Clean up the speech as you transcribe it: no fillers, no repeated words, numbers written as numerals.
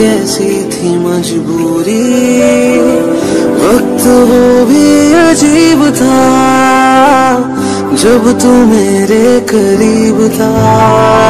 कैसी थी मजबूरी, वक्त वो भी अजीब था जब तू मेरे करीब था।